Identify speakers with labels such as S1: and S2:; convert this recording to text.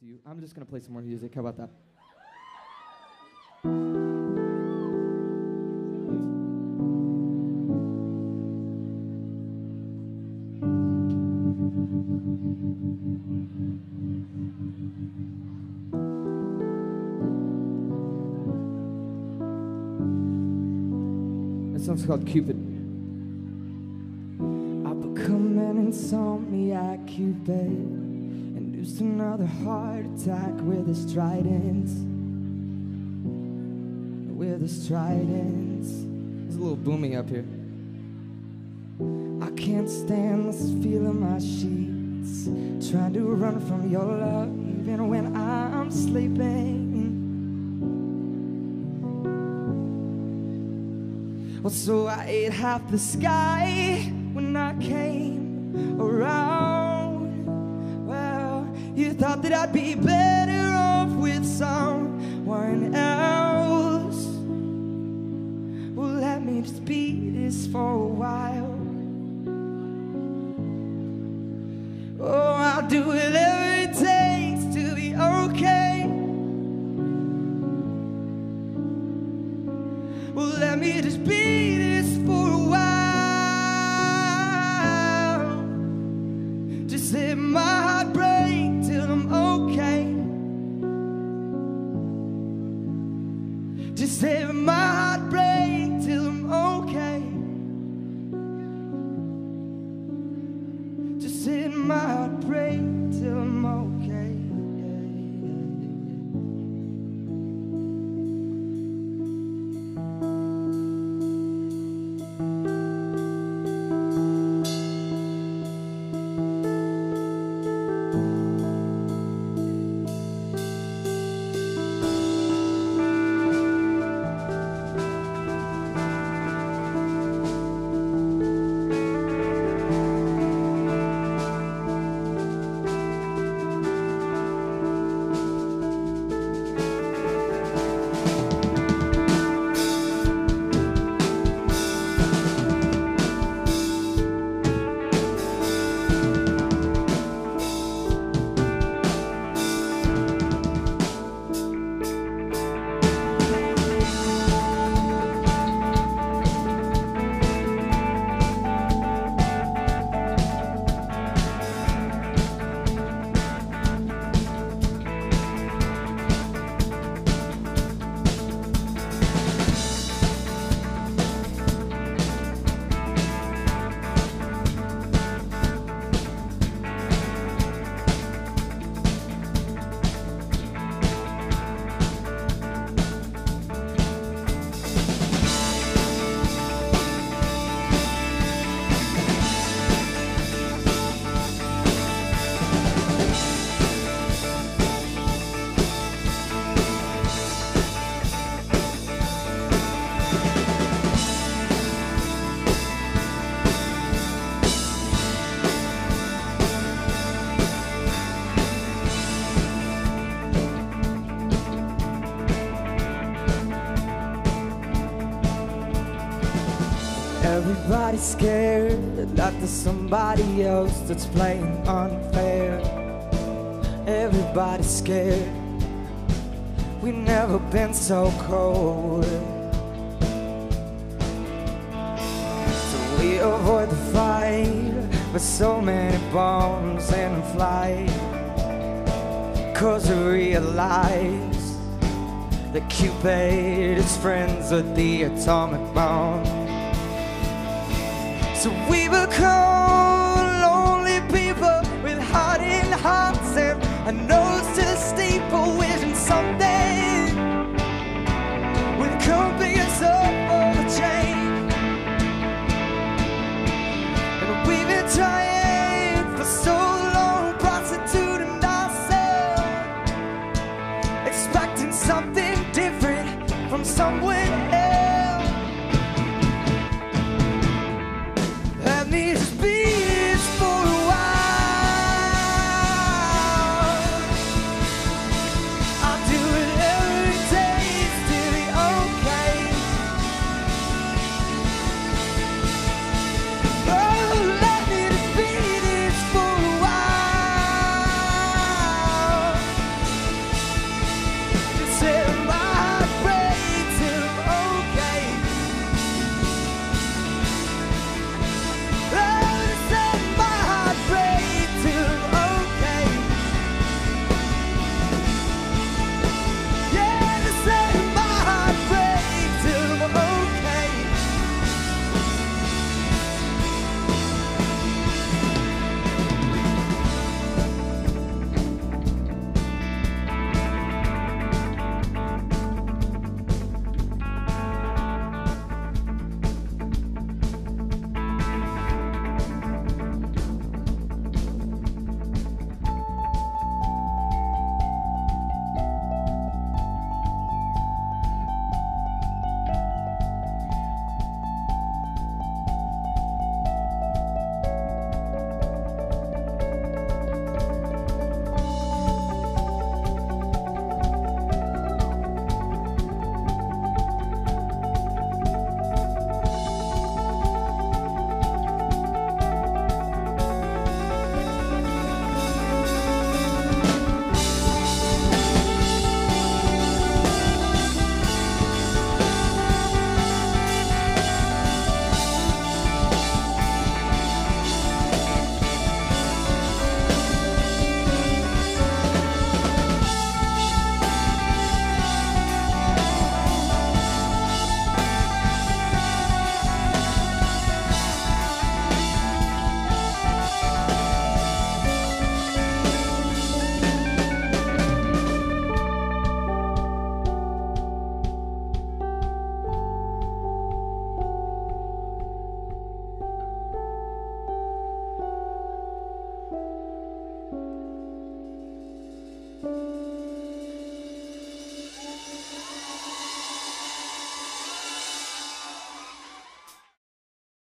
S1: to you. I'm just gonna play some more music. How about that? This song's called Cupid. I've become an insomniac Cupid, induced another heart attack with his trident. With his trident. It's a little boomy up here. I can't stand this feel in my sheets, trying to run from your love even when I'm sleeping. Well, so I ate half the sky when I came around. Well, you thought that I'd be better off with someone else. Well, let me just be this for a while. Oh, I'll do whatever it takes to be okay. Well, let me just be this for a while. Just let my heart break till I'm okay. Just let my heart break till I'm okay. Just let my heart break till I'm okay. Everybody's scared that there's somebody else that's playing unfair. Everybody's scared. We've never been so cold. So we avoid the fight with so many bombs in flight, 'cause we realize that Cupid is friends with the atomic bomb. So we become lonely people with hardened hearts and a nose to the steeple, wishing someday we'd come pick us up for the change. And we've been trying for so long, prostituting ourselves, expecting something different from someone